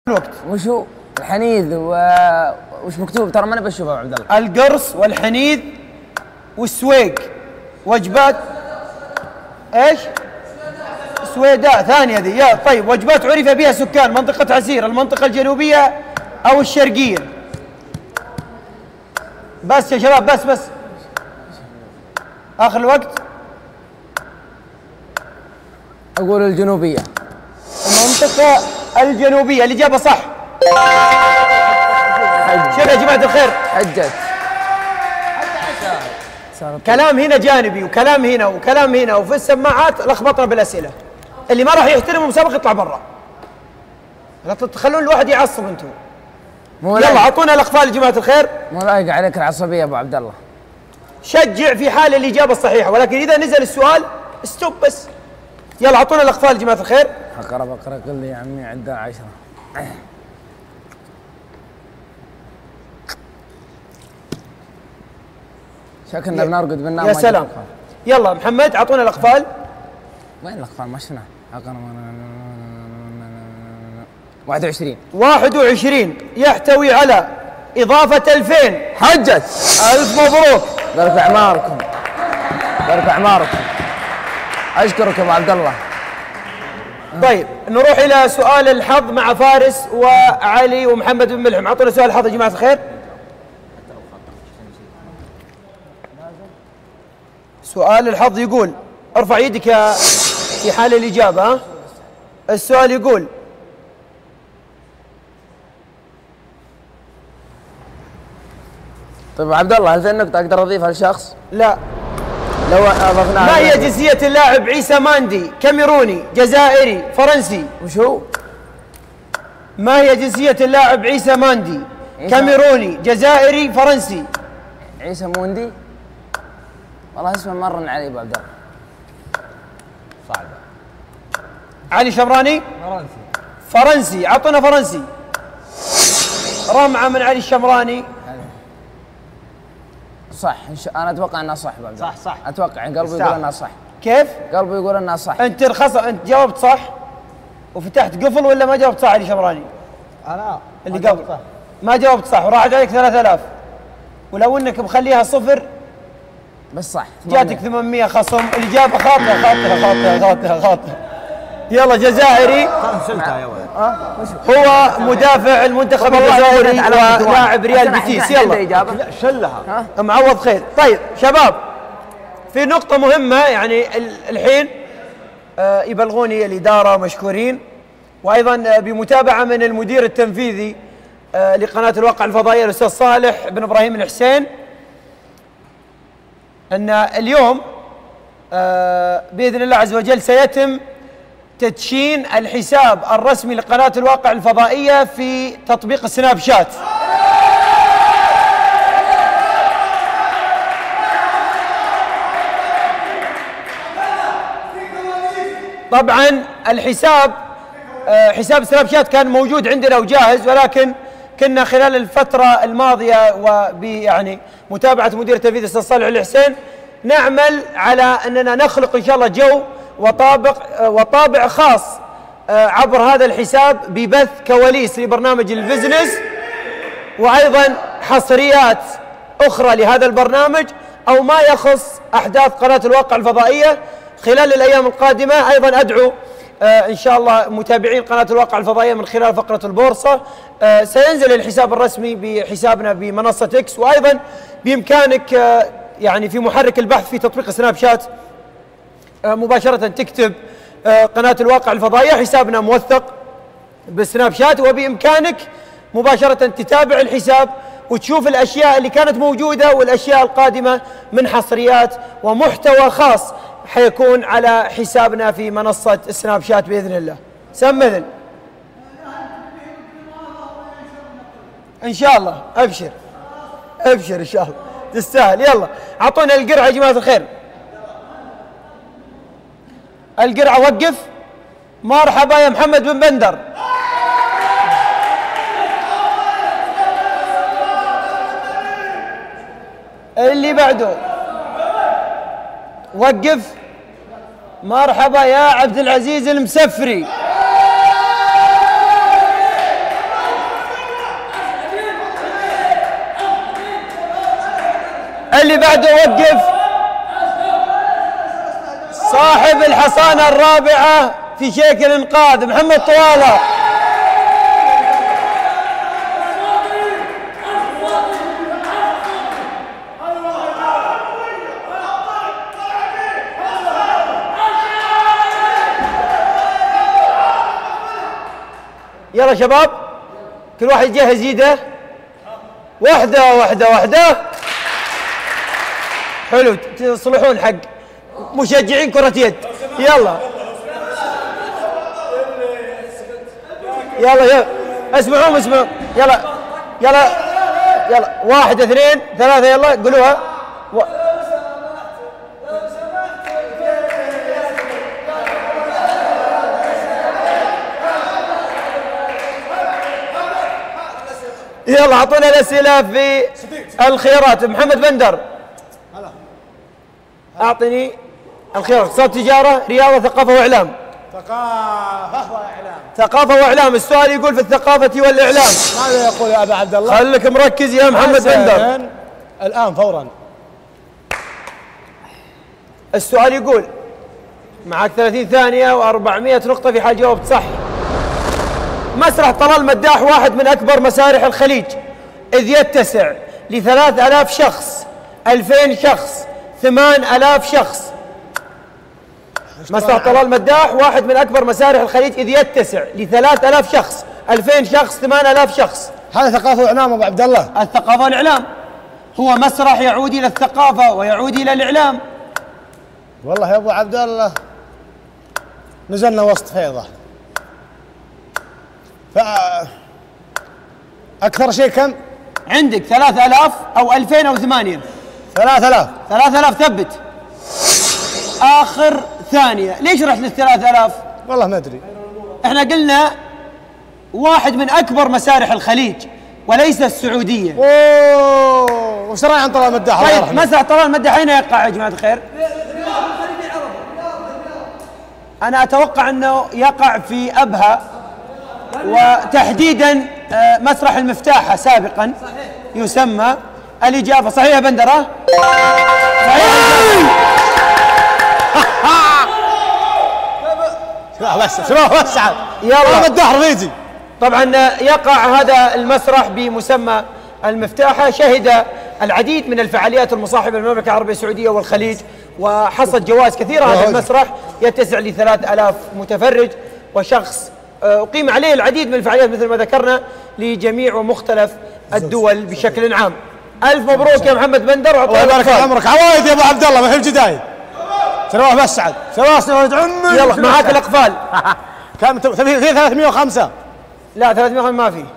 الوقت. وشو الحنيذ وش مكتوب؟ ترى ماني بشوفه يا عبد الله. القرص والحنيذ والسويق وجبات ايش؟ سويداء ثانية ذي. يا طيب، وجبات عرف بها سكان منطقة عسير المنطقة الجنوبية أو الشرقية. بس يا شباب، بس آخر الوقت. أقول الجنوبية. المنطقة الجنوبية، الإجابة صح. شوف يا جماعة الخير، حجت. كلام هنا جانبي وكلام هنا وكلام هنا، وفي السماعات لخبطنا بالأسئلة. اللي ما راح يحترم المسابقة يطلع برا. لا تخلون الواحد يعصب انتم. يلا اعطونا الاقفال يا جماعة الخير. مو لايق عليك العصبية يا ابو عبد الله. شجع في حال الإجابة الصحيحة، ولكن إذا نزل السؤال استوب بس. يلا اعطونا الاقفال يا جماعة الخير. اقرا قل لي يا عمي عندها 10. شكلنا بنرقد بالنوم. يا سلام. يلا محمد اعطونا الاقفال. وين الاقفال؟ ما شفناها. 21 يحتوي على إضافة 2000. حجت. ألف مبروك. بارك أعماركم. بارك أعماركم. أشكرك يا أبو عبد الله. طيب نروح إلى سؤال الحظ مع فارس وعلي ومحمد بن ملحم. أعطونا سؤال الحظ يا جماعة الخير. سؤال الحظ يقول، ارفع يدك يا في حال الإجابة. ها؟ السؤال يقول: طيب عبد الله، هل في نقطة أقدر أضيفها لشخص؟ لا. لو أضفناها. ما هي جنسية اللاعب عيسى ماندي؟ كاميروني، جزائري، فرنسي؟ وشو؟ ما هي جنسية اللاعب عيسى ماندي؟ كاميروني، جزائري، فرنسي؟ عيسى موندي؟ والله اسمه مرن علي ابو عبد الله. صعبة. علي شمراني؟ فرنسي. اعطونا فرنسي. رمعة من علي الشمراني. صح. انا اتوقع انها صح ابو عبد الله. صح. اتوقع قلبي يقول انها صح. كيف؟ قلبي يقول انها صح. انت انت جاوبت صح وفتحت قفل ولا ما جاوبت صح علي شمراني؟ انا اللي قبل ما جاوبت صح وراحت عليك 3000، ولو انك مخليها صفر بس صح. جاتك 800 خصم. الاجابه خاطئه. يلا جزائري. شلتها يا ولد. هو مدافع المنتخب الجزائري ولاعب ريال بيتيس. يلا شلها. معوض خير. طيب شباب، في نقطة مهمة يعني الحين يبلغوني الإدارة مشكورين، وأيضا بمتابعة من المدير التنفيذي لقناة الواقع الفضائية الأستاذ صالح بن إبراهيم الحسين، أن اليوم بإذن الله عز وجل سيتم تدشين الحساب الرسمي لقناة الواقع الفضائية في تطبيق سناب شات. طبعا الحساب حساب سناب شات كان موجود عندنا وجاهز، ولكن كنا خلال الفترة الماضية وبيعني متابعة مدير التنفيذي الأستاذ صالح الحسين نعمل على أننا نخلق إن شاء الله جو وطابع خاص عبر هذا الحساب ببث كواليس لبرنامج البزنس، وأيضا حصريات أخرى لهذا البرنامج أو ما يخص أحداث قناة الواقع الفضائية خلال الأيام القادمة. أيضا أدعو إن شاء الله متابعين قناة الواقع الفضائية من خلال فقرة البورصة سينزل الحساب الرسمي بحسابنا بمنصة إكس، وأيضا بإمكانك يعني في محرك البحث في تطبيق سناب شات مباشرة تكتب قناة الواقع الفضائية، حسابنا موثق بسناب شات، وبإمكانك مباشرة تتابع الحساب وتشوف الأشياء اللي كانت موجودة والأشياء القادمة من حصريات ومحتوى خاص حيكون على حسابنا في منصة سناب شات بإذن الله. سمذن إن شاء الله. أبشر إن شاء الله تستاهل. يلا أعطونا القرعة يا جماعة الخير. القرعة وقف. مرحبا يا محمد بن بندر. اللي بعده وقف. مرحبا يا عبد العزيز المسفري. بعد وقف صاحب الحصانة الرابعة في شيك الإنقاذ محمد طوالة. يلا شباب كل واحد يجهز يده، واحدة واحدة واحدة. حلو، تصلحون حق مشجعين كرة يد. يلا يلا يلا اسمعوا يلا يلا يلا 1 2 3 يلا قولوها. يلا اعطونا الاسئله في الخيارات. محمد بندر اعطني الخيارات. اقتصاد، تجاره، رياضه، ثقافه واعلام. ثقافه واعلام. السؤال يقول في الثقافه والاعلام. ماذا يقول يا ابا عبد الله؟ خليك مركز يا محمد بندر. الان فورا. السؤال يقول معك 30 ثانيه و400 نقطه في حال جاوبت صح. مسرح طلال مداح واحد من أكبر مسارح الخليج، إذ يتسع ل3000 شخص، 2000 شخص، 8000 شخص. مسرح طلال مداح واحد من أكبر مسارح الخليج، إذ يتسع ل3000 شخص، 2000 شخص، 8000 شخص. هذا ثقافة وإعلام أبو عبد الله. الثقافة والإعلام هو مسرح يعود إلى الثقافة ويعود إلى الإعلام. والله يا أبو عبد الله نزلنا وسط فيضة. أكثر شيء كم؟ عندك 3000 أو 2000 أو 8. 3000. 3000 ثبت. آخر ثانية. ليش رحت لل3000؟ والله ما أدري. احنا قلنا واحد من أكبر مسارح الخليج وليس السعودية. أوه، وش رأي عن طلال مداح؟ طيب مسرح طلال مداح أين يقع يا جماعة الخير؟ أنا أتوقع أنه يقع في أبها، وتحديدا مسرح المفتاحة سابقا يسمى. الإجابة صحيحة بندرة؟ بس شباب بس يلا مداح رفيجي. طبعا يقع هذا المسرح بمسمى المفتاحة. شهد العديد من الفعاليات المصاحبة للمملكة العربية السعودية والخليج، وحصد جوائز كثيرة. هذا المسرح يتسع ل3000 متفرج وشخص، أقيم عليه العديد من الفعاليات مثل ما ذكرنا لجميع ومختلف الدول بشكل عام. ألف مبروك يا محمد بندر. الله يبارك عمرك. عوايد يا أبو عبد الله ما هي الجدايد. سلوى بس سعد. سلوى ولد عمي. يلا معاك الأقفال. كم في 305؟ لا 305 ما في.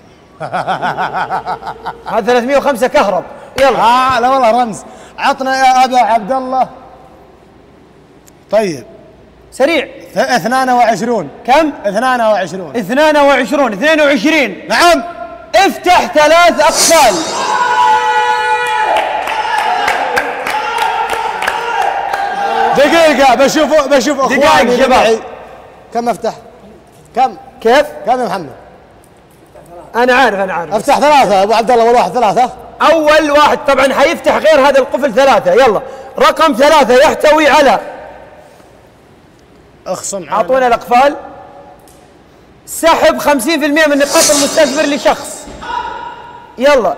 هذا 305 كهرب. يلا. لا والله رمز. عطنا يا أبا عبد الله. طيب سريع. 22. كم؟ 22. 22. نعم. افتح 3 أقفال. دقيقة بشوف اخواني شباب. كم افتح؟ كم؟ كيف؟ كم يا محمد؟ أنا عارف. افتح 3 ابو عبد الله. والواحد 3. أول واحد طبعا حيفتح غير هذا القفل 3. يلا رقم 3 يحتوي على، اخصم. أعطونا الأقفال. سحب 50% من نقاط المستثمر لشخص. يلا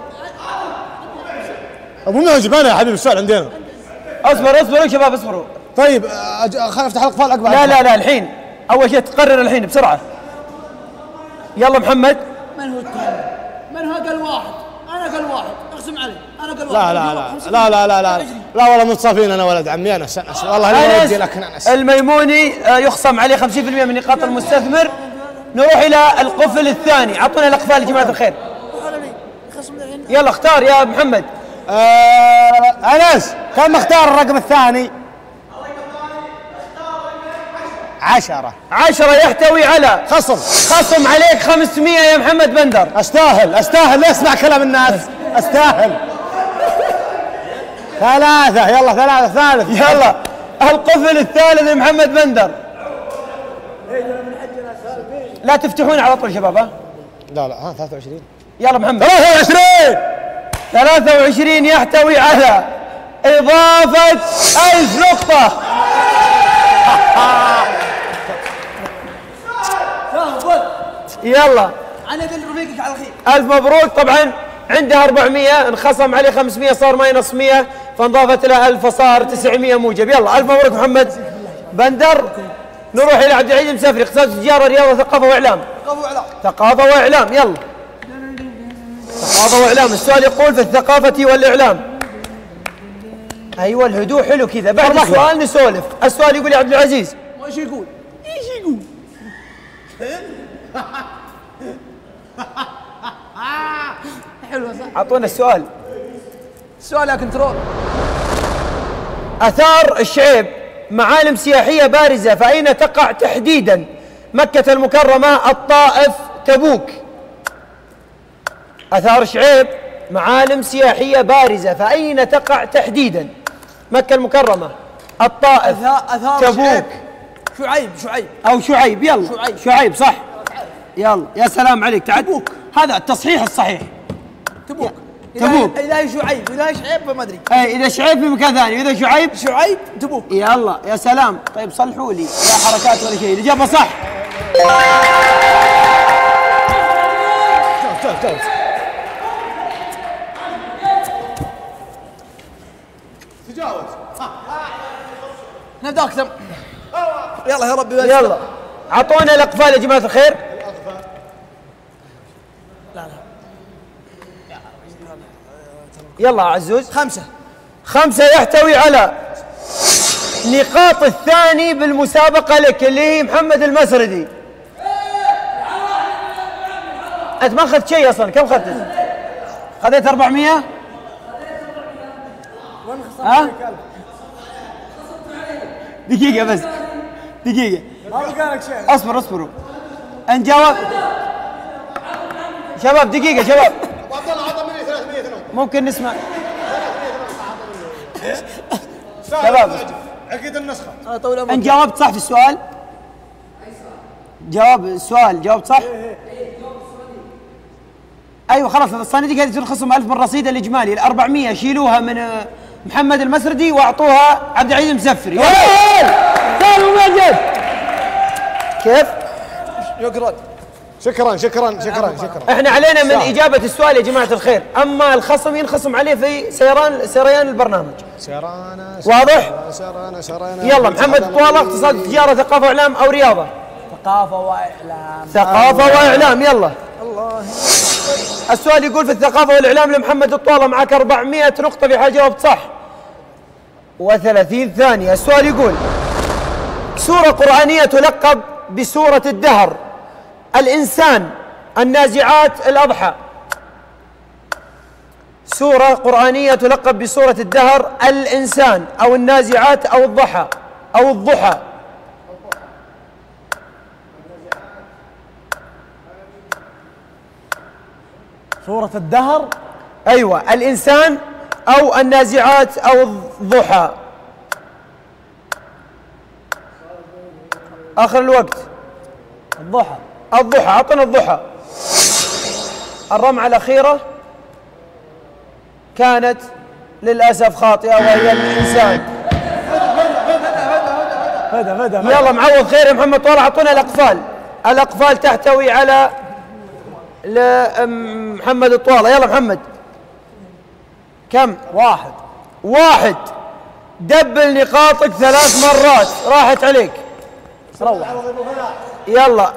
ابو معجب انا يا حبيبي. السؤال عندنا. اصبروا شباب اصبروا. طيب خلينا نفتح الاقفال عقب. لا الحين اول شيء تقرر الحين بسرعه. يلا محمد. من هو الثاني؟ من هو قال واحد؟ انا قال واحد، اقسم عليه انا قال لا واحد. لا والله متصافين انا ولد عمي. انس والله لا ودي لك انس. الميموني يخصم عليه 50% من نقاط المستثمر. نروح الى القفل الثاني. اعطونا الاقفال يا جماعه الخير. يلا اختار يا محمد. انس كم اختار الرقم الثاني؟ 10 يحتوي على خصم عليك 500 يا محمد بندر. استاهل لا اسمع كلام الناس. استاهل. 3. يلا 3 ثالث. يلا القفل الثالث يا محمد بندر. لا تفتحون على طول شباب. لا 23. يلا محمد. 23 يحتوي على إضافة 1000 نقطة. يلا على يد رفيقك على الخير. 1000 مبروك. طبعا عنده 400 انخصم عليه 500 صار ماينص 100 فانضافت له 1000 فصار 900 موجب. يلا 1000 مبروك محمد بندر. نروح إلى عبد العزيز المسافري اقتصاد تجارة رياضة ثقافة وإعلام. ثقافة وإعلام. يلا ثقافة وإعلام. السؤال يقول في الثقافة والإعلام. أيوة الهدوء حلو كذا بعد السؤال نسولف. السؤال يقول يا عبد العزيز ايش يقول؟ ايش يقول؟ حلوة صح؟ أعطونا السؤال. السؤال يا كنترول. آثار الشعيب معالم سياحية بارزة فأين تقع تحديدا؟ مكة المكرمة، الطائف، تبوك. آثار الشعيب معالم سياحية بارزة فأين تقع تحديدا؟ مكة المكرمة، الطائف، أثار تبوك. شعيب أو شعيب. يلا شعيب صح. يلا يا سلام عليك. تبوك. هذا التصحيح الصحيح. تبوك. تبوك. إذا هي شعيب إذا هي شعيب فما أدري. أي إذا شعيب في مكان ثاني وإذا شعيب تبوك. يلا يا سلام. طيب صلحوا لي لا حركات ولا شيء. الإجابة صح. تجاوز. نبدأ أكثر. يلا يا ربي. يلا أعطونا الأقفال يا جماعة الخير. يلا عزوز. 5 يحتوي على نقاط الثاني بالمسابقة لك اللي هي محمد المسردي. أنت ما أخذت شيء أصلا. كم أخذت؟ خذيت 400؟ ها؟ دقيقة بس دقيقة. ما بقى لك شيء. اصبروا نجاوب شباب. دقيقة شباب عبد الله عطى مني 300 نقطة. ممكن نسمع شباب عقيد النسخة. ان جاوبت صح في السؤال. جواب السؤال جاوبت صح. ايوه خلاص الصناديق هذه تنخصم 1000 من الرصيد الاجمالي. ال 400 شيلوها من محمد المسردي واعطوها عبد العزيز المسفري. قالوا مجد كيف؟ شكرا. احنا علينا من اجابه السؤال يا جماعه الخير. اما الخصم ينخصم عليه في سريان البرنامج. واضح؟ يلا محمد الطوالة اقتصاد تجاره ثقافه واعلام او رياضه؟ ثقافه واعلام. يلا السؤال يقول في الثقافه والاعلام لمحمد الطوالة معك 400 نقطه في حال جاوبت صح و30 ثانيه. السؤال يقول سوره قرانيه تلقب بسوره الدهر. الإنسان، النازعات، الأضحى. سورة قرآنية تلقب بسورة الدهر. الإنسان أو النازعات أو الضحى أو الضحى. سورة الدهر. أيوة الإنسان أو النازعات أو الضحى. آخر الوقت. الضحى. أعطنا الضحى. الرمعة الأخيرة كانت للأسف خاطئة وهي الإنسان. يلا معوض خير يا محمد طوالة. أعطونا الأقفال تحتوي على محمد الطوالة. يلا محمد كم؟ 1. دبل نقاطك 3 مرات راحت عليك. روح يلا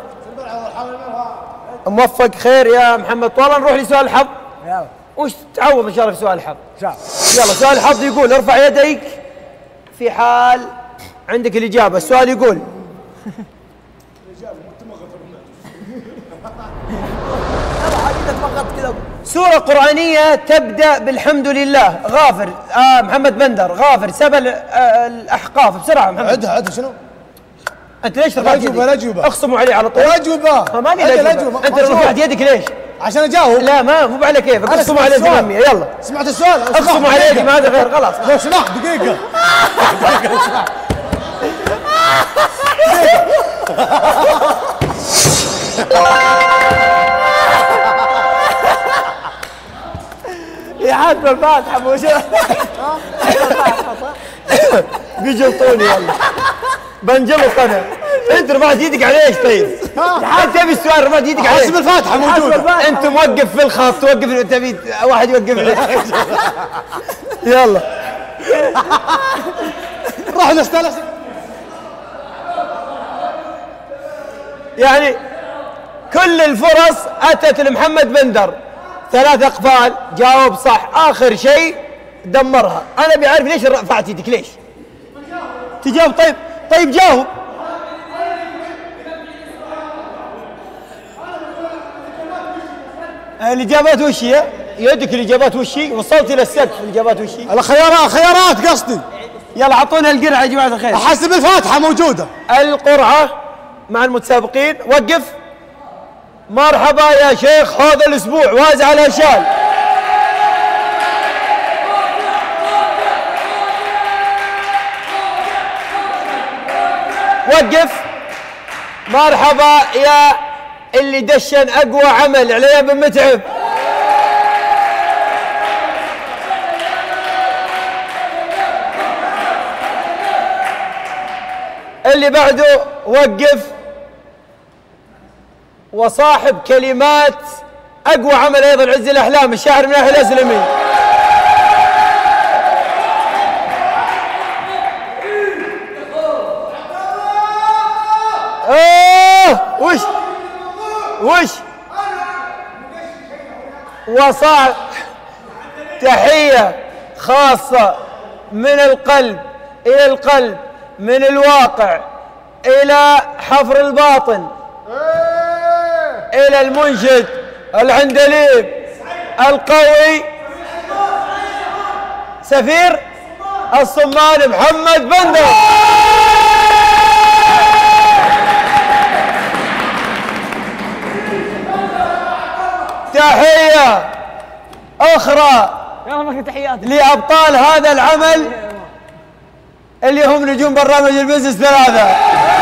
موفق خير يا محمد طوالة. نروح لسؤال الحظ. يلا وش تعوض ان شاء الله في سؤال الحظ. يلا سؤال الحظ يقول ارفع يديك في حال عندك الإجابة. السؤال يقول سورة قرآنية تبدأ بالحمد لله. غافر. محمد بندر غافر 7 الأحقاف. بسرعة محمد. عدها شنو؟ أنت ليش رفعت يدك؟ الأجوبة. اخصموا عليه على طول. الأجوبة. ما قال الأجوبة. أنت رفعت يدك ليش؟ عشان أجاوب. لا مو على كيفك. اخصموا عليه زمامية. يلا سمعت السؤال. اخصموا عليه يدي ما هذا غير خلاص. لو سمحت دقيقة. يا حسب الفاتحة موجود. بيجلطوني والله. بنجلط انا. انت رفعت يدك على ايش طيب؟ انت تبي السؤال رفعت يدك على ايش؟ حسب الفاتحة موجودة. انت موقف في الخط توقف تبي واحد يوقف لك. يلا روح نستانس. يعني كل الفرص اتت لمحمد بندر، 3 اقفال جاوب صح، اخر شيء دمرها. انا بعرف ليش رفعت يدك ليش؟ تجاوب طيب جاوب. الاجابات وش هي؟ يدك الاجابات وش هي؟ وصلت الى السقف الاجابات وش هي؟ خيارات قصدي. يلا اعطونا القرعه يا جماعه الخير. حسب الفاتحة موجودة. القرعه مع المتسابقين. وقف. مرحبا يا شيخ، هذا الاسبوع وازع على شال. وقف. مرحبا يا اللي دشن اقوى عمل عليا بن متعب. اللي بعده وقف. وصاحب كلمات اقوى عمل ايضا عز الاحلام الشاعر من اهل الاسلمي. وش وصاحب تحية خاصة من القلب إلى القلب، من الواقع إلى حفر الباطن، إلى المنشد العندليب القوي سفير الصمان محمد بندر. تحية أخرى لأبطال هذا العمل اللي هم نجوم برنامج البزنس 3.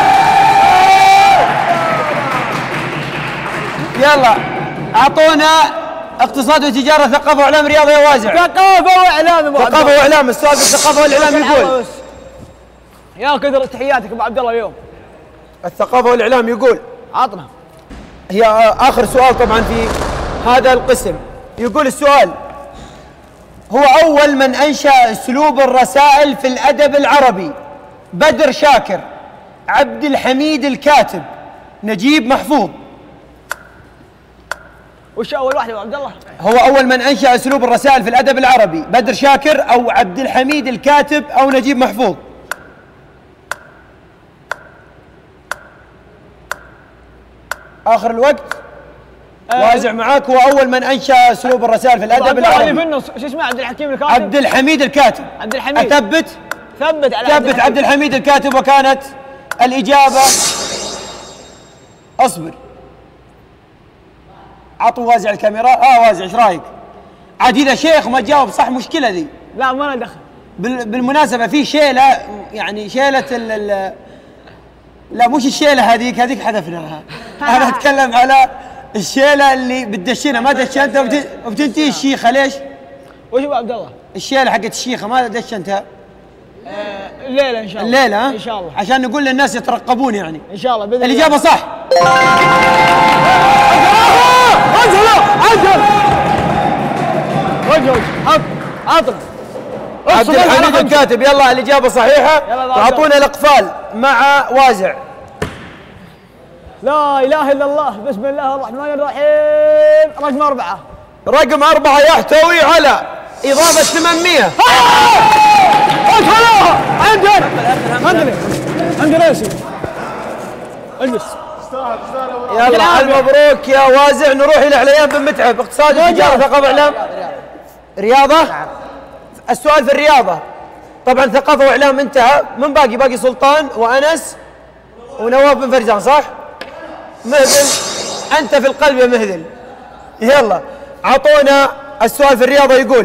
يلا أعطونا اقتصاد وتجارة ثقافة وإعلام رياضة يا وازع. ثقافة وإعلام. السؤال بالثقافة والإعلام يقول يا كثر تحياتك ابو عبد الله اليوم. الثقافة والإعلام يقول عطنا. هي آخر سؤال طبعا في هذا القسم. يقول السؤال: هو أول من أنشأ أسلوب الرسائل في الأدب العربي بدر شاكر، عبد الحميد الكاتب، نجيب محفوظ؟ وش أول واحد يا عبد الله؟ هو أول من أنشأ أسلوب الرسائل في الأدب العربي بدر شاكر أو عبد الحميد الكاتب أو نجيب محفوظ؟ آخر الوقت. وازع معاك. هو أول من أنشأ أسلوب الرسائل في الأدب العربي. اللي في النص شو اسمه؟ عبد الحكيم الكاتب. عبد الحميد الكاتب. عبد الحميد. أثبت؟ ثبت على ثبت عبد الحميد الكاتب. وكانت الإجابة أصبر. عطوا وازع الكاميرا. وازع ايش رايك؟ عاد إذا شيخ ما تجاوب صح مشكلة ذي. لا ما له دخل. بالمناسبة في شيلة، يعني شيلة لا مش الشيلة هذيك حذفناها. أنا أتكلم على الشيلة اللي بتدشنها ما دشنتها وبتنتهي الشيخة. ليش؟ وش ابو عبد الله؟ الشيلة حقت الشيخة ما دشنتها. الليلة إن شاء الله. الليلة إن شاء الله. عشان نقول للناس يترقبون يعني. إن شاء الله بإذن الله. الإجابة صح. عجل عطنا. عبد الحميد الكاتب. يلا الإجابة صحيحة. أعطونا الأقفال مع وازع. لا إله إلا الله، بسم الله الرحمن الرحيم. رقم 4. رقم 4 يحتوي على إضافة 800. عندنا يا سيدي. اجلس. يلا مبروك يا وازع. نروح إلى عليان بن متعب. اقتصاد وتجارة ثقافة إعلام رياضة. السؤال في الرياضة طبعا. ثقافة وإعلام انتهى. من باقي سلطان وأنس ونواف بن فرزان صح؟ مهذل أنت في القلب يا مهذل. يلا أعطونا السؤال في الرياضة. يقول: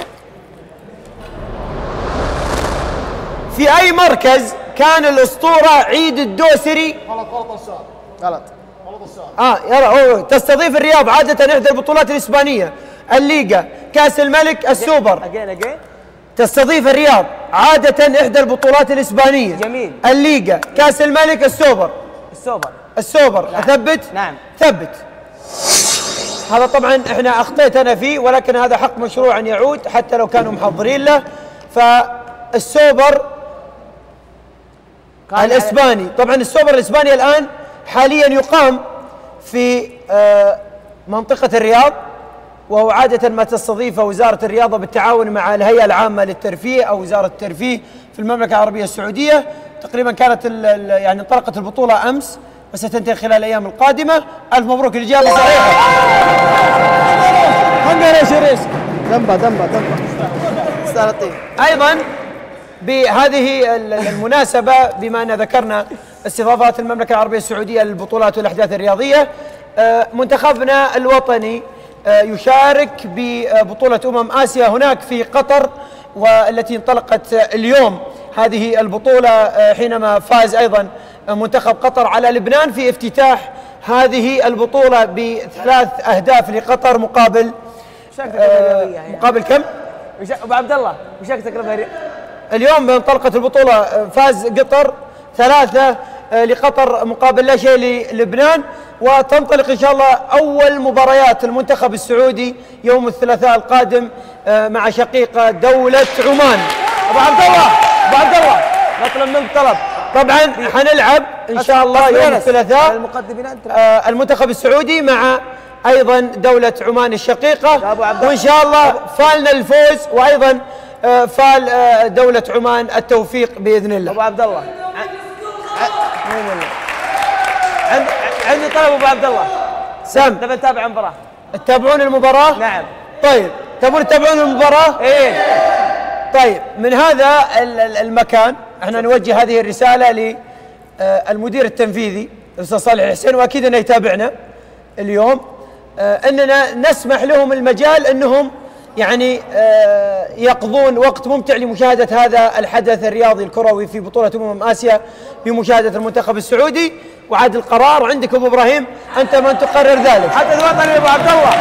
في أي مركز كان الأسطورة عيد الدوسري؟ غلط السؤال. غلط السؤال. يلا تستضيف الرياض عادة إحدى البطولات الإسبانية، الليغا، كأس الملك السوبر. أجين تستضيف الرياض عادة إحدى البطولات الإسبانية. جميل. الليغا، كأس الملك السوبر. السوبر. نعم. أثبت؟ نعم. ثبت. هذا طبعا احنا أخطيت أنا فيه، ولكن هذا حق مشروع أن يعود حتى لو كانوا محضرين له. فالسوبر الإسباني، طبعا السوبر الإسباني الآن حاليا يقام في منطقة الرياض، وهو عادة ما تستضيفه وزارة الرياضة بالتعاون مع الهيئة العامة للترفيه أو وزارة الترفيه في المملكة العربية السعودية. تقريبا كانت يعني انطلقت البطولة أمس وستنتهي خلال الأيام القادمة. ألف مبروك، الإجابة صحيحة. دمبة أيضا بهذه المناسبة، بما أن ذكرنا استضافات المملكة العربية السعودية للبطولات والأحداث الرياضية، منتخبنا الوطني يشارك ببطولة آسيا هناك في قطر، والتي انطلقت اليوم هذه البطولة حينما فاز أيضا منتخب قطر على لبنان في افتتاح هذه البطولة ب3 أهداف لقطر مقابل مقابل كم؟ أبو عبد الله وشارك تقريبا اليوم انطلقت البطولة، فاز قطر 3 لقطر مقابل لا شيء للبنان. وتنطلق إن شاء الله أول مباريات المنتخب السعودي يوم الثلاثاء القادم مع شقيقة دولة عمان. أبو عبد الله نطلب منك طلب. طبعا حنلعب إن شاء الله يوم الثلاثاء المنتخب السعودي مع أيضا دولة عمان الشقيقة، وإن شاء الله فالنا الفوز، وأيضا فال دولة عمان التوفيق بإذن الله. أبو عبد الله عندي طلب أبو عبد الله. سام، نبي نتابع المباراة. تتابعون المباراة؟ نعم. طيب، تبون تتابعون المباراة؟ إيه. طيب، من هذا المكان احنا نوجه هذه الرسالة للمدير التنفيذي الأستاذ صالح الحسين، وأكيد أنه يتابعنا اليوم، أننا نسمح لهم المجال أنهم يعني يقضون وقت ممتع لمشاهدة هذا الحدث الرياضي الكروي في بطولة آسيا بمشاهدة المنتخب السعودي. وعاد القرار عندك أبو إبراهيم، أنت من تقرر ذلك. حدث وطني أبو عبد الله.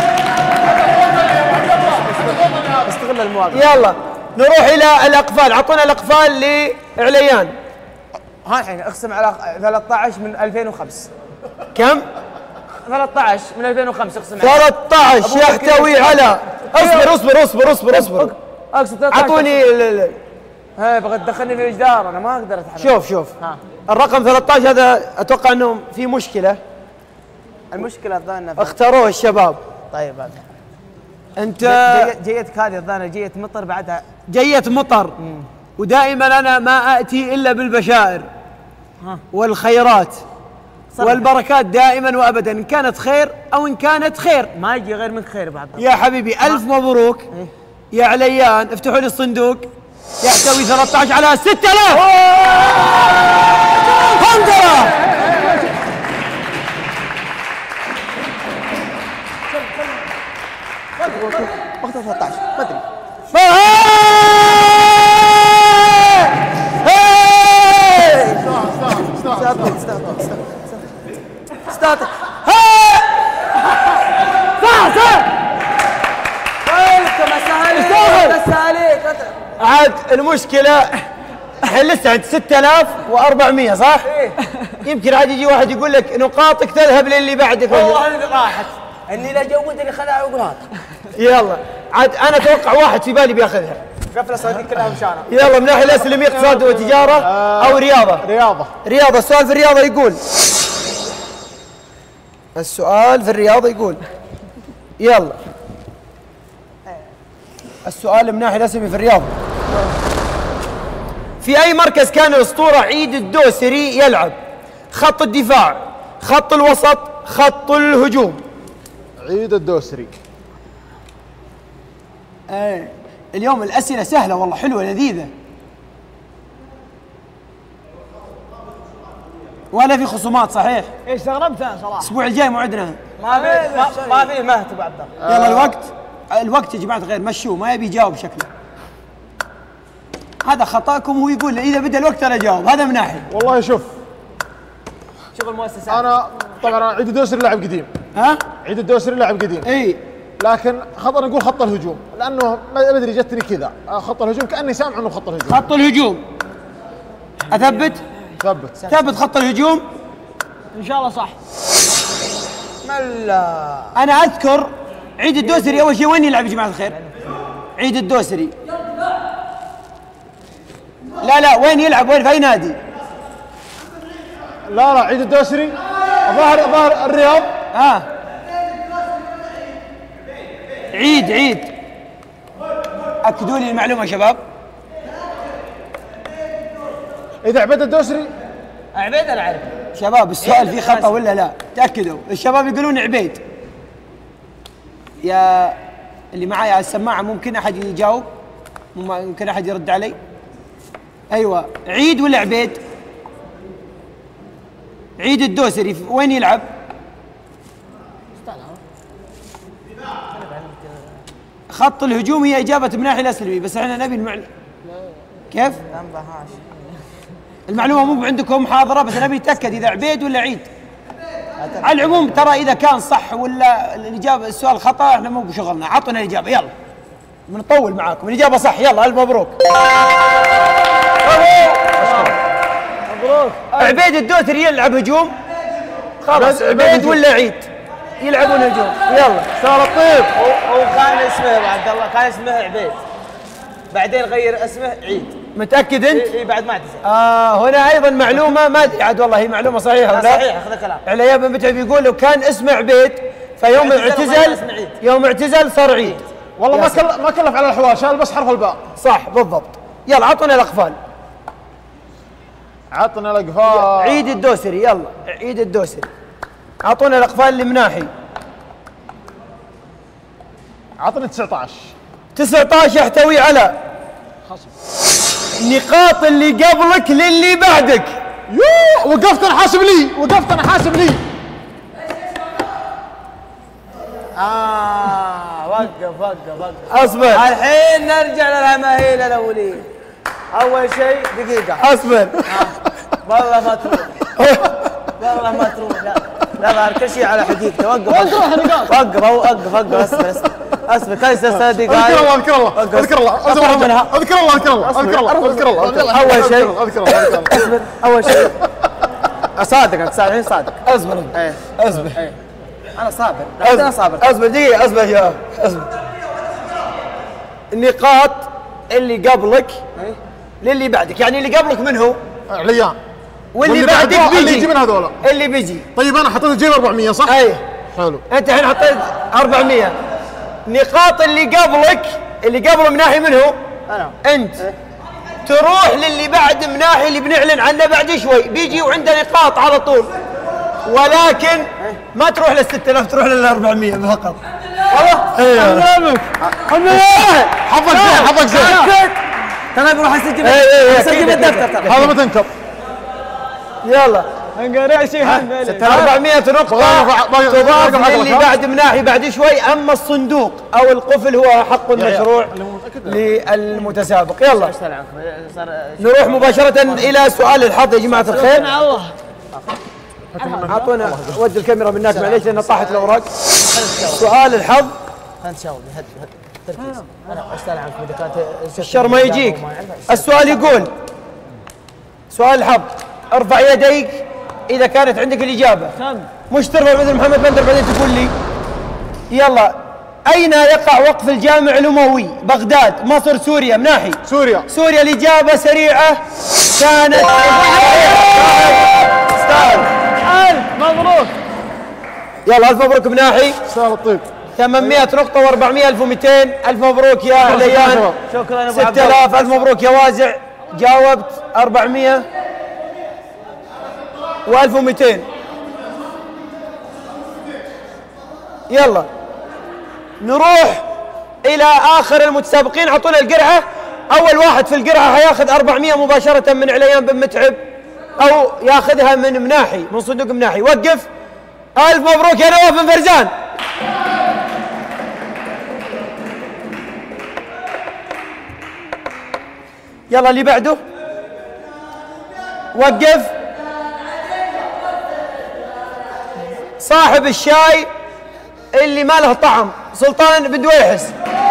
استغل المواقف. يلا نروح إلى الأقفال. أعطونا الأقفال لعليان. ها الحين اقسم على 13 من 2005. كم؟ 13 من 2005 اقسم على 13 يحتوي على اصبر اقسم 13. اعطوني ها بغيت تدخلني في الجدار، انا ما اقدر اتحرك. شوف الرقم 13 هذا اتوقع انه في مشكله. المشكله الظاهر اختاروه الشباب. طيب انت جيتك هذه الظاهر جية مطر بعدها جية مطر. ودائما انا ما اتي الا بالبشائر والخيرات والبركات دائما وابدا، ان كانت خير او ان كانت خير. ما يجي غير من خير ابو عبد الله. يا حبيبي الف مبروك يا عليان. افتحوا لي الصندوق، يحتوي 13 على 6000. هندرة وقت 13 بدري. استاطق. عاد المشكلة الحين لسه عند 6400 صح؟ إيه. يمكن عاد يجي واحد يقول لك نقاطك تذهب للي بعدك. والله اللي راحت اللي لا جود اللي خذها عقلات. يلا عاد انا اتوقع واحد في بالي بياخذها. قفله صديق كلها مشانه. يلا من ناحية الاسلامية اقتصاد وتجارة او رياضة؟ رياضة. السؤال في الرياضة يقول، السؤال في الرياضة يقول، يلا السؤال من ناحية الاسلامية في الرياضة، في أي مركز كان الأسطورة عيد الدوسري يلعب؟ خط الدفاع، خط الوسط، خط الهجوم؟ عيد الدوسري. اليوم الأسئلة سهلة والله، حلوة لذيذة، ولا في خصومات صحيح؟ ايش استغربت انا صراحه. الأسبوع الجاي موعدنا. ما في مهد ابو عبد الله. يلا الوقت يا جماعة الخير، مشوه ما يبي يجاوب شكله. هذا خطأكم، هو يقول إذا بدأ الوقت أنا أجاوب، هذا من ناحية. والله شوف شوف المؤسسات. انا طبعا عيد الدوسري لاعب قديم. ها؟ عيد الدوسري لاعب قديم. اي لكن خطر نقول خط الهجوم لانه ما ادري جتني كذا خط الهجوم كاني سامع انه خط الهجوم. خط الهجوم اثبت؟ ثبت خط الهجوم ان شاء الله صح. انا اذكر عيد الدوسري اول شيء وين يلعب يا جماعه الخير؟ عيد الدوسري لا وين يلعب؟ وين في اي نادي؟ لا عيد الدوسري ظاهر الرياض. عيد اكدوا لي المعلومه يا شباب. اذا عبيد الدوسري عبيد انا عارف. شباب السؤال فيه خطا ولا لا؟ تاكدوا. الشباب يقولون عبيد. يا اللي معي على السماعه ممكن احد يجاوب؟ ممكن احد يرد علي؟ ايوه عيد ولا عبيد؟ عيد الدوسري وين يلعب؟ خط الهجوم هي اجابه بناحي الاسلمي بس احنا نبي المعلومه. كيف؟ المعلومه مو عندكم حاضره بس نبي نتاكد اذا عبيد ولا عيد. على العموم ترى اذا كان صح ولا الاجابه السؤال خطا احنا مو بشغلنا، عطنا الاجابه يلا. بنطول معاكم، الاجابه صح يلا الف مبروك. مبروك. عبيد الدوسري يلعب هجوم. خلاص عبيد ولا عيد؟ يلعبون هجوم. يلا صار الطيب. هو كان اسمه يا ابو عبد الله كان اسمه عبيد بعدين غير اسمه عيد. متاكد انت؟ اي بعد ما اعتزل. هنا ايضا معلومه ما ادري عاد والله هي معلومه صحيحه ولا؟ صحيح هذا كلام. عليا بن متعب يقول لو كان اسمه عبيد فيوم اعتزل صار عيد. والله ما كلف على الحوار شال بس حرف الباء. صح بالضبط. يلا عطونا الاقفال. عطنا الاقفال. عيد الدوسري يلا عيد الدوسري. اعطونا الاقفال اللي مناحي. عطني 19. 19 يحتوي على نقاط اللي قبلك للي بعدك. وقفت انا حاسب لي. وقف اصبر الحين نرجع للهماهيل الاولين. اول شيء دقيقه اصبر. والله ما تروح لا ظهر كل شيء على حقيقته. وقف اصبر كيس صدق. اذكر الله. اول شيء اصادق انت الحين صادق. اصبر انا صابر. اصبر دقيقة اصبر النقاط اللي قبلك للي بعدك، يعني اللي قبلك من هو؟ عليان. واللي بعدك بيجي. اللي يجي من هذول. اللي بيجي. طيب انا حطيت الجيب 400 صح؟ اي حلو. انت الحين حطيت 400. نقاط اللي قبله من ناحية من هو؟ انا. انت. تروح للي بعد من ناحية اللي بنعلن عنه بعد شوي، بيجي وعنده نقاط على طول. ولكن ما تروح لل 6000 تروح لل 400 فقط. والله؟ حظك زين. تمام بروح اسجل الدفتر. هذا ما تنكب. يلا انقرع شيء 400 نقطة تضاف للي بعد مناحي بعد شوي. أما الصندوق أو القفل هو حق مشروع للمتسابق. يلا نروح مباشرة إلى سؤال الحظ يا جماعة الخير. أعطونا ود الكاميرا من هناك معليش لأن طاحت الأوراق. سؤال الحظ. الشر ما يجيك. السؤال يقول سؤال الحظ ارفع يديك إذا كانت عندك الإجابة. مش ترفع مثل محمد بندر بعدين تقول لي. يلا أين يقع وقف الجامع الأموي؟ بغداد، مصر، سوريا؟ مناحي سوريا. الإجابة سريعة كانت استاذ. ألف مبروك. يلا ألف مبروك مناحي. صار الطيب. 800 نقطة و400 1200. ألف مبروك يا عليان. شكرا 6000. ألف مبروك يا وازع. جاوبت 400 و1200. يلا نروح إلى آخر المتسابقين. عطونا القرعة. أول واحد في القرعة حياخذ 400 مباشرة من عليان بن متعب أو ياخذها من مناحي من صندوق مناحي. وقف. ألف مبروك يا نواف بن فرزان. يلا اللي بعده. وقف. صاحب الشاي اللي ما له طعم سلطان بن دويحس.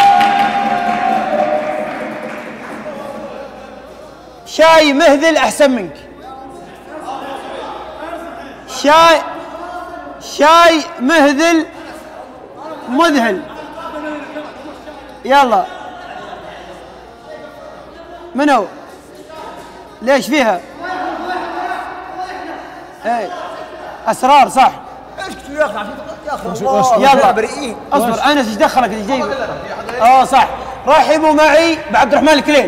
شاي مهذل احسن منك. شاي مهذل مذهل. يلا منو؟ ليش فيها؟ ايه اسرار صح. يا اخي يلا بريئين. اصبر انس ايش دخلك ايش جايب؟ صح. رحبوا معي بعبد الرحمن الكلين.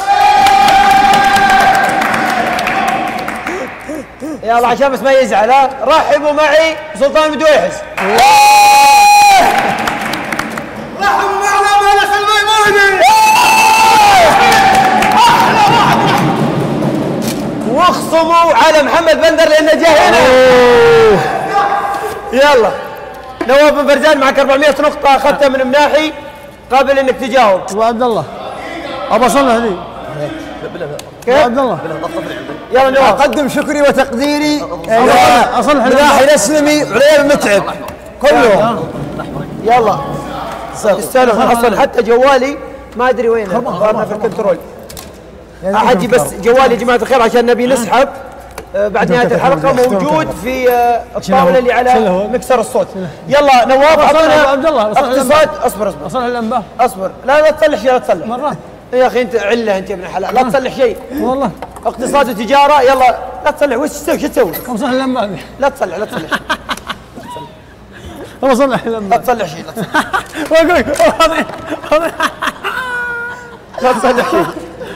يلا عشان بس ما يزعل. رحبوا معي سلطان بن دويحس. رحبوا معنا ملك الميموني. واخصموا على محمد بندر لانه جاي هنا. يلا نواف بن فرزان معك 400 نقطة اخذتها من مناحي قبل انك تجاوب. ابو عبد الله ابى اصلح لي. كيف؟ ابو عبد الله يلا نواف. اقدم شكري وتقديري اصلح مناحي الاسلمي عليا المتعب كلهم. يلا استلم. اصلا حتى جوالي ما ادري وينه. صارنا في الكنترول. احد بس جوالي يا جماعه الخير عشان نبي نسحب بعد نهايه الحلقه. موجود في الطاوله اللي على مكسر الصوت. يلا نواف اعطونا اقتصاد. اصبر اصلح الانباء. اصبر. لا تصلح شيء. لا تصلح مره يا اخي انت عله انت يا ابن الحلال. لا تصلح شيء والله. اقتصاد وتجاره. يلا لا تصلح. وش تسوي؟ شو تسوي؟ اصلح الانباء. لا تصلح. لا تصلح. ابى اصلح لا الانباء. تصلح شيء. لا تصلح شيء.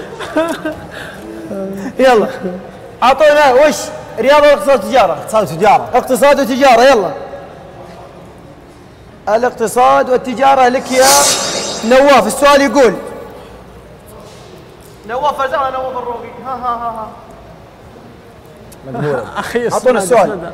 يلا اعطونا وش؟ رياضه واقتصاد وتجاره. اقتصاد وتجاره. يلا الاقتصاد والتجاره لك يا نواف. السؤال يقول نواف فرزان ولا نواف الروقي؟ ها مقبوله اخي اعطونا السؤال.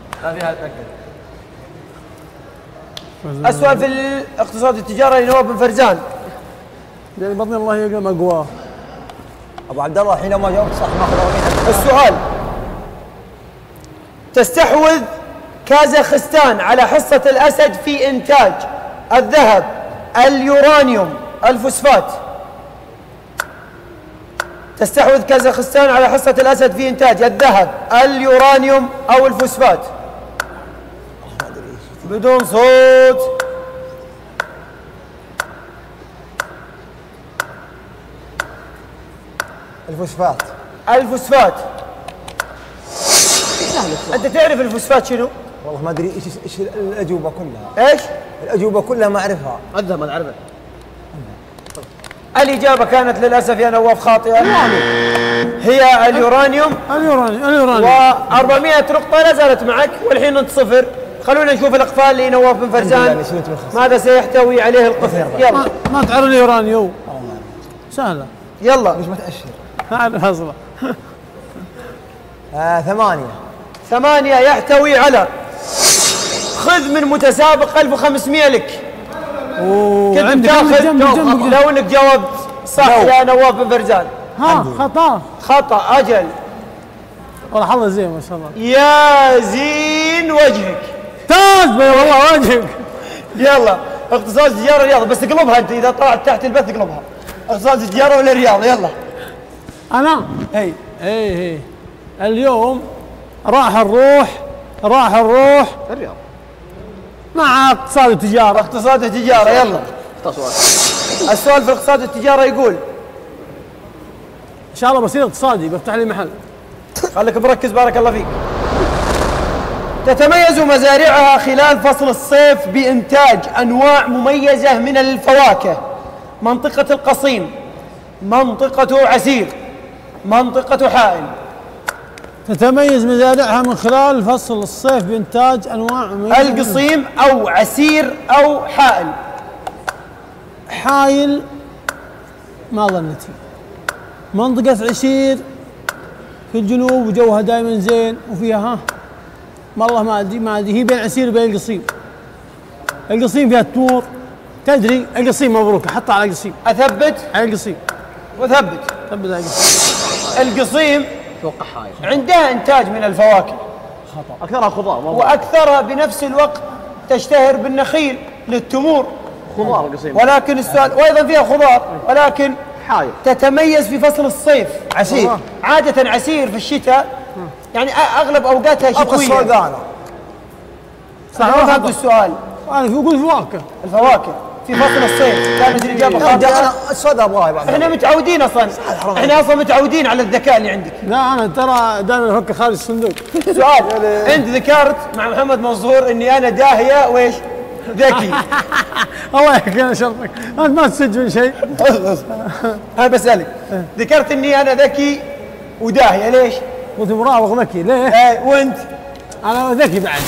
السؤال في الاقتصاد والتجاره لنواف بن فرزان. يعني بطني الله يقام اقواه. ابو عبد الله حينما جاوبت صح ماخذ. السؤال: تستحوذ كازاخستان على حصة الأسد في إنتاج الذهب، اليورانيوم، الفوسفات. تستحوذ كازاخستان على حصة الأسد في إنتاج الذهب، اليورانيوم أو الفوسفات. بدون صوت. الفوسفات. الفوسفات. أنت تعرف الفوسفات شنو؟ والله ما ادري ايش الاجوبه كلها. ايش؟ الاجوبه كلها ما اعرفها. الذهب ما تعرفه. الإجابة كانت للأسف يا نواف خاطئة. هي اليورانيوم. و400 نقطة لا زالت معك والحين انت صفر. خلونا نشوف الإقفال لنواف بن فرزان ماذا سيحتوي عليه القفل. يلا. ما تعرف اليورانيوم؟ سهلة. يلا. ليش ما تأشر؟ أعرف أصلا. 8. 8 يحتوي على. خذ من متسابق 1500 لك. كنت تاخذ لو انك جاوبت صح يا نواف بن فرزان. خطأ. أجل. والله حظ زين ما شاء الله. يا زين وجهك. تاج والله وجهك. يلا اقتصاد التجارة رياضة بس اقلبها انت اذا طلعت تحت البث اقلبها. اقتصاد التجارة ولا رياضة؟ يلا. أنا؟ إيه اليوم راح الروح الرياضة مع اقتصاد التجارة. اقتصاد التجارة. يلا. السؤال في الاقتصاد والتجارة يقول إن شاء الله بصير اقتصادي بفتح لي محل. خليك مركز بارك الله فيك. تتميز مزارعها خلال فصل الصيف بإنتاج أنواع مميزة من الفواكه. منطقة القصيم، منطقة عسير، منطقة حائل. تتميز مزارعها من خلال فصل الصيف بإنتاج أنواع مميزة. القصيم أو عسير أو حائل. حائل ما ظنتي. منطقة عسير في الجنوب وجوها دائما زين وفيها والله ما ادري هي بين عسير وبين القصيم. القصيم فيها التمور تدري. القصيم مبروك حطها على القصيم. اثبت على القصيم. وثبت. ثبت على القصيم. القصيم عندها انتاج من الفواكه. خطأ. اكثرها خضار واكثرها بنفس الوقت تشتهر بالنخيل للتمور، خضار قصيم، ولكن السؤال وايضا فيها خضار، ولكن حاير، تتميز في فصل الصيف. عسير، عادة عسير في الشتاء، يعني اغلب اوقاتها شتوية. الصوغانة. صح، ما فهمت السؤال. انا اقول فواكه. الفواكه في فصل الصيف كانت الاجابه خاطئه. انا الصدى ابغاه بعد. احنا متعودين اصلا، احنا اصلا متعودين على الذكاء اللي عندك. لا انا ترى دائما افكر خارج الصندوق. سؤال، انت ذكرت مع محمد منصور اني انا داهيه وايش؟ ذكي. الله يحكي شرطك، انت ما تسجل شيء. انا بسالك، ذكرت اني انا ذكي وداهيه، ليش؟ قلت مراوغ ذكي، ليه؟ وانت؟ انا ذكي بعد.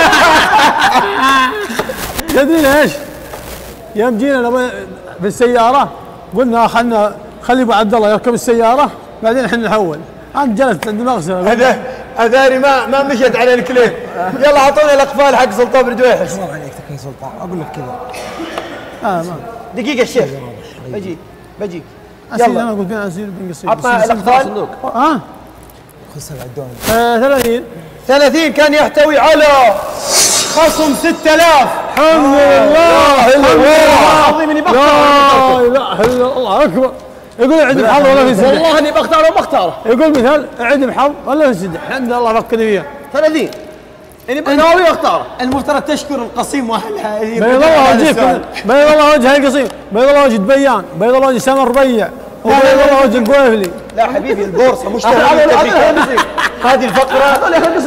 تدري ليش؟ يوم جينا نبغى بالسياره قلنا خلي ابو عبد الله يركب السياره بعدين احنا نحول. انت جلست عند المغسله. هذاري ما مشت على الكليب. يلا اعطونا الاقفال حق سلطان بن دويحس. ما عليك تكفي سلطان، اقول لك كذا. ما دقيقه الشيخ، بجيك. يلا انا قلت بين عسير بن قصير. عطنا الاقفال. خذ 7 دون. 30. 30 كان يحتوي على خصم 6000. الحمد لله. عظيم اني لا اله الا الله اكبر. يقول عد بحظ ولا في سدح. والله اني بختاره وبختاره. يقول مثال عد بحظ ولا في سدح. الحمد لله فكني فيها. 30 اني ناوي واختاره. المفترض تشكر القصيم واهلها. بيض الله وجهك، بيض الله وجه القصيم، بيض الله وجه دبيان، بيض الله وجه سامر ربيع، وبيض الله وجه القويفلي. لا حبيبي، البورصه مش هذه الفقره.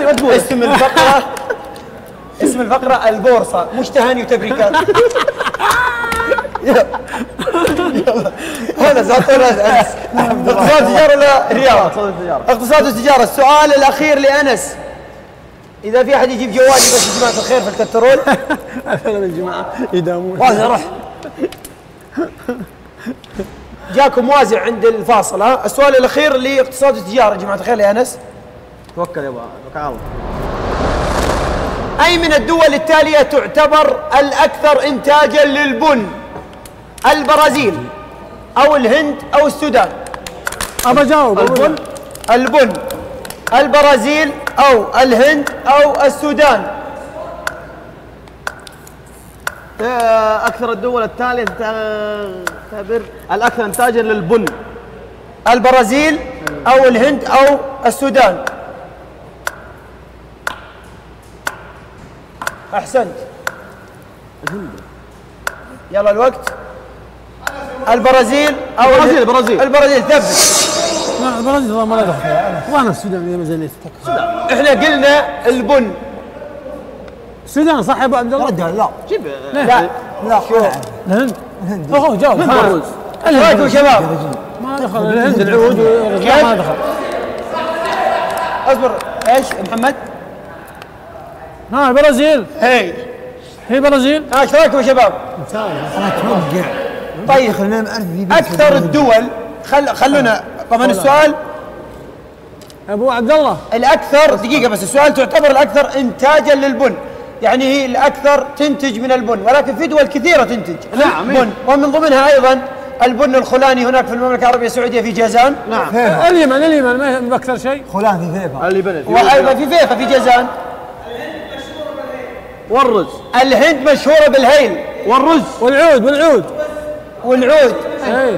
اسم الفقره البورصه، مش تهاني وتبريكات. يلا هنا اقتصاد التجاره ولا رياض؟ اقتصاد التجاره. السؤال الاخير لانس، اذا في احد يجيب جوالي بس يا جماعه الخير في الكنترول. فعلا الجماعه يداومون. وازع جاكم وازع عند الفاصل. ها، السؤال الاخير لاقتصاد التجاره يا جماعه الخير لانس. توكل يا ابو عوض. أي من الدول التالية تعتبر الأكثر إنتاجاً للبن؟ البرازيل أو الهند أو السودان؟ أبى أجاوب. البن، البرازيل أو الهند أو السودان؟ اكثر الدول التاليه تعتبر الاكثر انتاجا للبن. البرازيل أو الهند أو السودان؟ أحسنت. يلا الوقت. البرازيل أو البرازيل ثبت. لا البرازيل ما له دخل. وانا السودان يا ميزانية. احنا قلنا البن. السودان صح يا ابو عبد الله؟ لا جيب لا شوف الهند. هو جاوب. رايكم شباب؟ ما دخل الهند، العود والرجال ما دخل. اصبر، ايش محمد؟ البرازيل. هي البرازيل. ايش رايكم يا شباب؟ انا اتوقع. طيب خلينا نعرف اكثر الدول خلونا طبعا السؤال ابو عبد الله الاكثر. دقيقه بس، السؤال تعتبر الاكثر انتاجا للبن، يعني هي الاكثر تنتج من البن، ولكن في دول كثيره تنتج بن، ومن ضمنها ايضا البن الخلاني هناك في المملكه العربيه السعوديه في جازان. نعم. اليمن ما اكثر شيء. خلان في فيفا. اللي بنت وايضا في فيفا في جازان. والرز. الهند مشهوره بالهيل والرز والعود. اي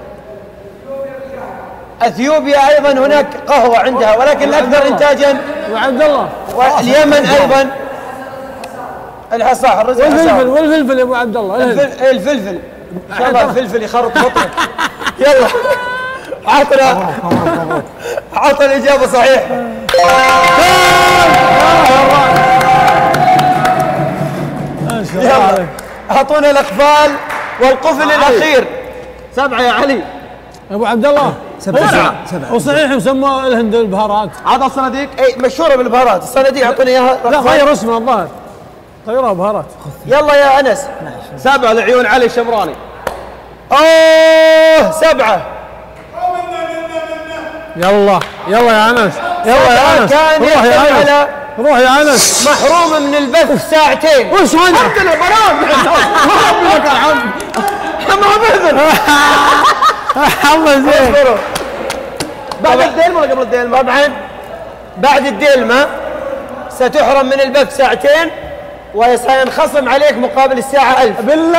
اثيوبيا ايضا هناك قهوه عندها، ولكن الاكثر انتاجا وعبد الله. واليمن ايضا. الحصاح الرز والفلفل يا ابو عبد الله. الفلفل ان شاء الله الفلفل يخرط بطنك. يلا عطنا الاجابه صحيحه. يلا اعطونا الاقفال والقفل الاخير. 7 يا علي. ابو عبد الله 7 وصحيح يسمى الهند البهارات. عاد الصناديق. اي مشهوره بالبهارات. الصناديق اعطونا اياها. لا غير اسمها الظاهر، غيرها بهارات. يلا يا انس. 7 لعيون علي الشمراني. 7. يلا يا انس، يلا يا انس، روح يا انس. محروم من البث ساعتين. وش هذا؟ الحمد لله بنام. ما بذل. الله زين. بعد الديلمه ولا قبل الديلمه؟ طبعا بعد الديلمه ستحرم من البث ساعتين، وسينخصم عليك مقابل الساعة 1000. بالله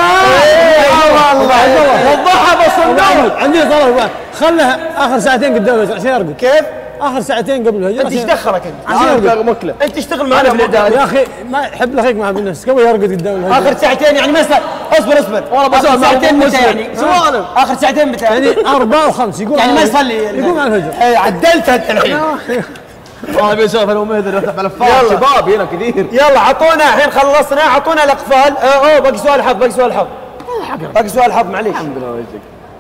الله وضحها بس عندي طلب خله اخر ساعتين قدام الهجرة عشان يرقد. كيف؟ اخر ساعتين قبل الهجرة. انت ايش دخلك انت؟ عشان يرقد. مكله. انت تشتغل معنا في الاعداد يا اخي ما يحب اخيك مع بالنفس قبل يرقد قدام الهجرة. اخر ساعتين يعني مثلا اصبر والله بس اخر ساعتين متى يعني؟ سؤال. اخر ساعتين متى؟ يعني 4 و5 يقوم يعني ما يصلي يقوم على الهجرة. عدلتها انت الحين. والله بيشوف انا ومهدي نفتح ملفات شباب هنا كثير. يلا اعطونا الحين خلصنا اعطونا الاقفال. اوه باقي سؤال حظ باقي سؤال حظ معليش. الحمد لله وجهك.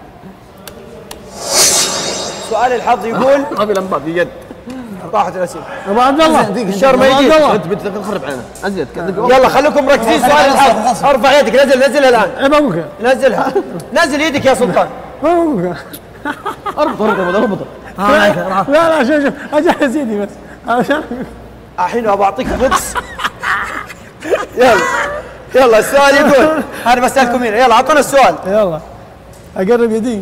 سؤال الحظ يقول ابي لمبات في يد. راحت الاسئله. ابو عبد الله الشر ما يجي. انت بتخرب علينا ازيد. يلا خليكم مركزين. سؤال الحظ. ارفع يدك نزلها الان. ما ابوك نزلها. نزل يدك يا سلطان. ما ابوك. اربط. لا شوف اجهز يدي بس عشان الحين ابى اعطيك بوكس. يلا السؤال يقول انا بسالكم هنا. يلا اعطونا السؤال. يلا اقرب يدي.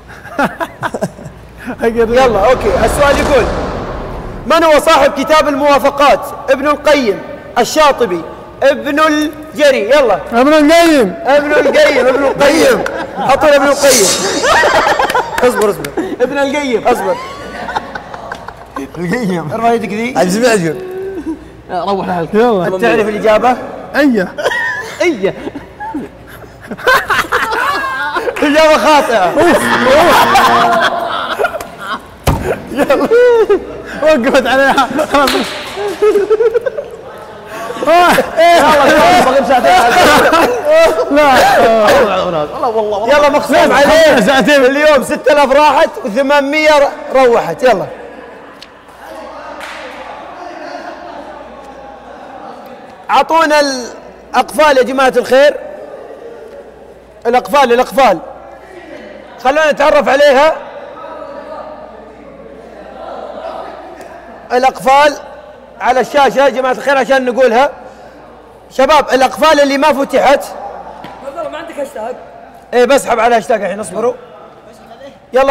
يلا اوكي السؤال يقول من هو صاحب كتاب الموافقات؟ ابن القيم، الشاطبي، ابن الجري. يلا ابن القيم. ابن القيم. اعطونا ابن القيم. اصبر ابن القيم. اصبر القيم ارفع يدك ذي. عجب روح لحالك. يلا تعرف الاجابه؟ ايه اجابه خاطئه. وقفت عليها خلاص. يلا مقسوم عليه ساعتين اليوم 6000 راحت و800 روحت. يلا اعطونا الاقفال يا جماعه الخير. الاقفال خلونا نتعرف عليها. الاقفال على الشاشه يا جماعه الخير عشان نقولها. شباب الاقفال اللي ما فتحت ما عندك هاشتاج؟ ايه بسحب على هاشتاج الحين. اصبروا يلا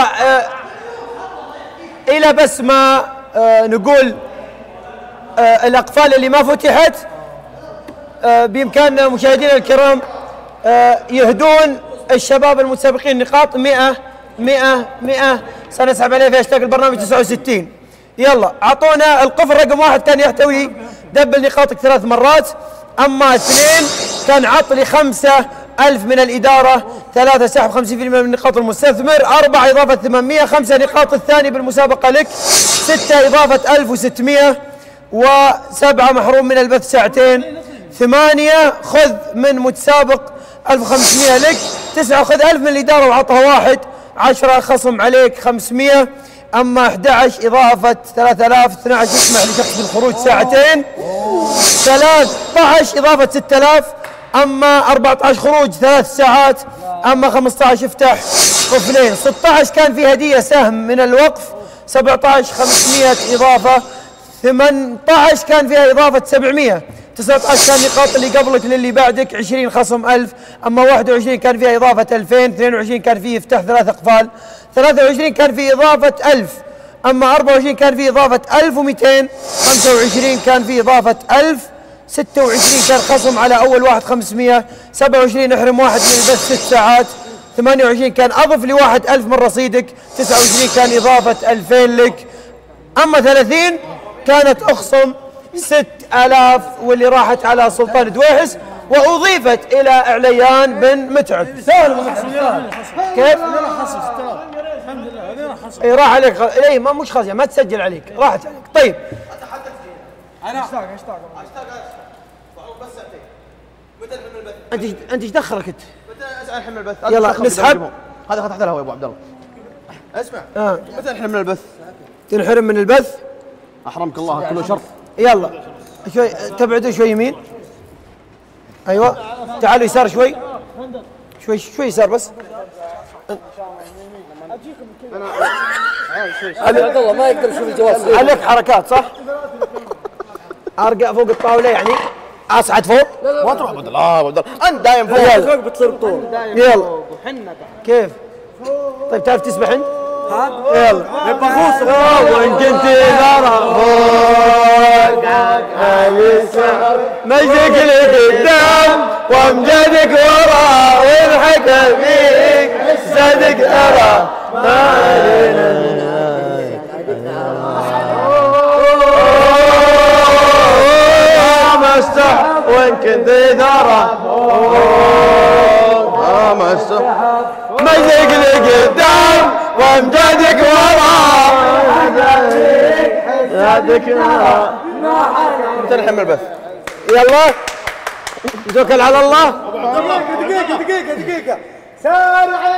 الى بس ما نقول الاقفال اللي ما فتحت بامكان مشاهدينا الكرام يهدون الشباب المتسابقين نقاط 100 سنسحب عليه في هاشتاج البرنامج 69. يلا اعطونا القفل رقم 1 كان يحتوي دبل نقاطك 3 مرات، اما 2 كان عطلي 5000 من الاداره، 3 سحب 50% من نقاط المستثمر، 4 اضافه 800، 5 نقاط الثاني بالمسابقه لك، 6 اضافه 1600، و7 محروم من البث ساعتين، 8 خذ من متسابق 1500 لك، 9 خذ 1000 من الاداره وعطها 1، 10 خصم عليك 500، اما 11 اضافه 3000، 12 يسمح لشخص بالخروج ساعتين، 13 اضافه 6000، اما 14 خروج 3 ساعات، اما 15 افتح قفلين، 16 كان في هديه سهم من الوقف، 17 500 اضافه، 18 كان فيها اضافه 700، 19 كان نقاط اللي قبلك للي بعدك 20 خصم 1000، اما 21 كان فيها اضافه 2000، 22 كان فيه يفتح 3 اقفال، 23 كان فيه اضافه 1000، اما 24 كان فيه اضافه 1200، 25 كان فيه اضافه 1000، 26 كان خصم على اول واحد 500، 27 احرم واحد من البث 6 ساعات، 28 كان اضف لواحد 1000 من رصيدك، 29 كان اضافه 2000 لك، اما 30 كانت اخصم 6000 واللي راحت على سلطان دويحس واضيفت الى عليان بن متعب. كيف؟ الحمد لله هذه راح حصل. اي راح عليك اي ما مش خاصيه ما تسجل عليك راحت عليك. طيب انت ايش دخلك انت؟ متى نحمل البث؟ يلا نسحب. هذا تحت الهواء يا ابو عبد الله. اسمع متى نحمل البث؟ تنحرم من البث؟ احرمك الله كله شر. يلا شوي تبعدوا شوي يمين. ايوه تعالوا يسار شوي شوي يسار بس. عبد الله ما يقدر يشوف الجواز. عليك حركات صح؟ ارقى فوق الطاوله يعني اصعد فوق. ما تروح عبد الله ابو عبد الله انت دايم فوق. يلا بتصير بطول. يلا كيف؟ طيب تعرف تسبح انت؟ يلا بخوص وان كنت مرفوض مجدك لقدام وامجادك ورا ويضحك فيك صدق ارى ما علينا مستح وان كنت ذرى مجدك لقدام وامجادك ورا زادك ورا متى نحمل بث يلا نتوكل على الله. دقيقة سارعي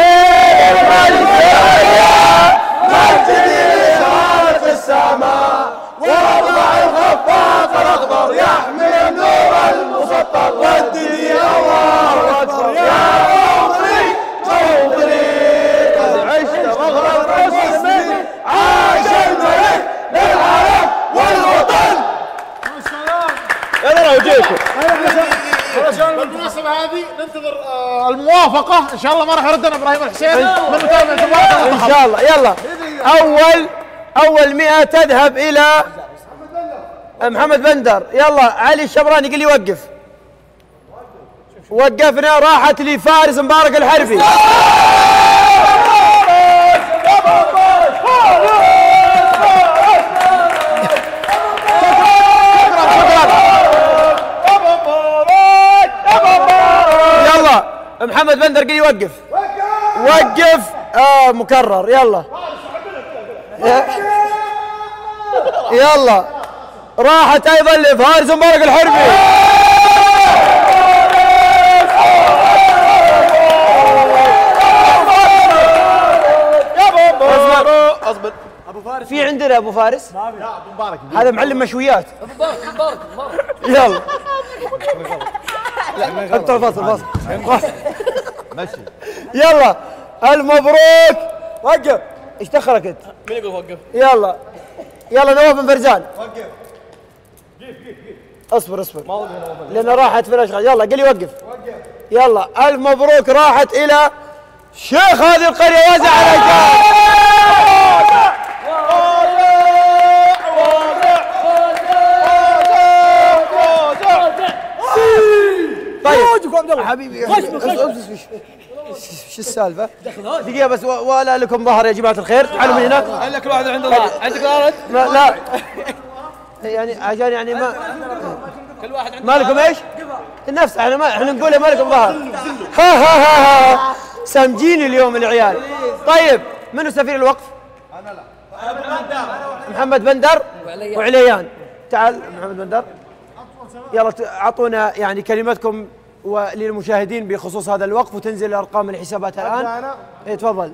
مسجدي لإشارة السماء ورفع الخفاق الأخضر يحمل النور المسطر رددي الله أكبر يا عمري عمري قد عشت مغرب مسلم عاش الملك للعرب والوطن. يلا وجيكم. بالمناسبة هذه ننتظر الموافقة إن شاء الله ما راح يردنا إبراهيم الحسين من متابعة المباراة إن شاء الله. يلا أول 100 تذهب إلى محمد بندر. يلا علي الشبراني قل لي وقف. وقفنا راحت لفارس مبارك الحربي. يلا محمد بندر قل لي وقف. وقف مكرر. يلا يلا راحت ايضا لفارس مبارك الحربي. اصبر ابو فارس في عندنا ابو فارس هذا معلم مشويات. يلا انت فاصل ماشي. يلا المبروك. وقف. ايش دخلك انت؟ مين يقول وقف؟ يلا نواف بن فرزان. وقف. اصبر لان راحت في الاشغال. يلا قل لي وقف. يلا الف مبروك راحت الى شيخ هذه القريه وزع على طيب حبيبي شو السالفه؟ دقيقه بس ولا لكم ظهر يا جماعه الخير. تعالوا من هنا. هل كل واحد عنده ظهر؟ عندك ظهر؟ لا يعني عشان يعني ما كل واحد عنده ما لكم ايش؟ النفس احنا نقولها ما لكم ظهر. ها سامجين اليوم العيال. طيب منو سفير الوقف؟ انا لا محمد بندر وعليان. تعال محمد بندر. يلا اعطونا يعني كلمتكم وللمشاهدين بخصوص هذا الوقف وتنزل ارقام الحسابات الان. اي تفضل.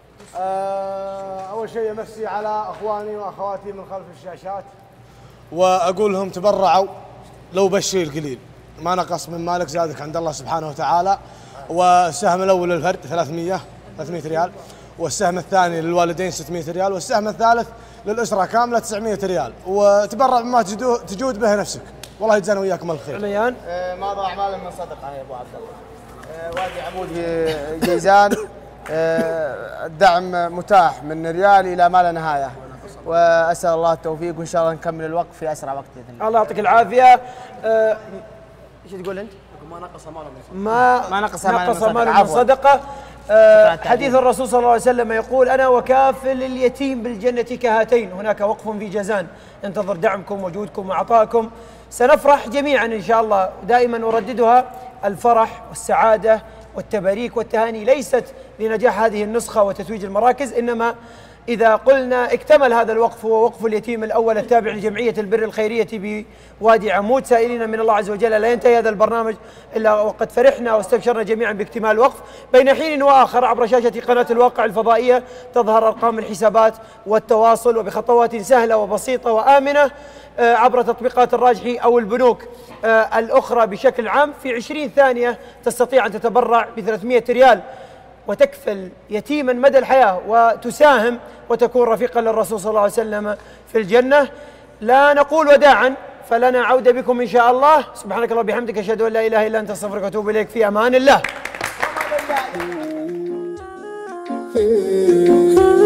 اول شيء امسي على اخواني واخواتي من خلف الشاشات واقول لهم تبرعوا لو بالشيء القليل ما نقص من مالك زادك عند الله سبحانه وتعالى. والسهم الاول للفرد 300 ريال، والسهم الثاني للوالدين 600 ريال، والسهم الثالث للاسره كامله 900 ريال. وتبرع بما تجود به نفسك. والله يجزانا وياكم الخير. عليان ماضى اعمال من صدقه يا ابو عبد الله. وادي عمود في جيزان. الدعم متاح من ريال الى ما لا نهايه، واسال الله التوفيق وان شاء الله نكمل الوقت في اسرع وقت باذن الله. الله يعطيك العافيه. ايش تقول انت؟ ما نقص ماله ما نقص ماله من صدقه. حديث الرسول صلى الله عليه وسلم يقول انا وكافل اليتيم بالجنه كهاتين. هناك وقف في جازان ينتظر دعمكم وجودكم وعطائكم. سنفرح جميعا ان شاء الله. دائما ارددها الفرح والسعاده والتباريك والتهاني ليست لنجاح هذه النسخه وتتويج المراكز، انما إذا قلنا اكتمل هذا الوقف هو وقف اليتيم الأول التابع لجمعية البر الخيرية بوادي عمود، سائلين من الله عز وجل لا ينتهي هذا البرنامج إلا وقد فرحنا واستبشرنا جميعا باكتمال الوقف. بين حين وآخر عبر شاشة قناة الواقع الفضائية تظهر أرقام الحسابات والتواصل، وبخطوات سهلة وبسيطة وآمنة عبر تطبيقات الراجحي أو البنوك الأخرى بشكل عام. في 20 ثانية تستطيع أن تتبرع ب300 ريال وتكفل يتيما مدى الحياة وتساهم وتكون رفيقا للرسول صلى الله عليه وسلم في الجنة. لا نقول وداعا، فلنا عودة بكم إن شاء الله. سبحانك اللهم وبحمدك أشهد أن لا إله إلا أنت أستغفرك وأتوب إليك. في أمان الله.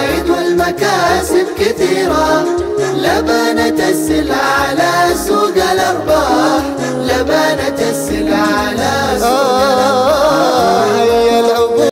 الفوائد والمكاسب كثيرة، لبنة السلع على سوق الأرباح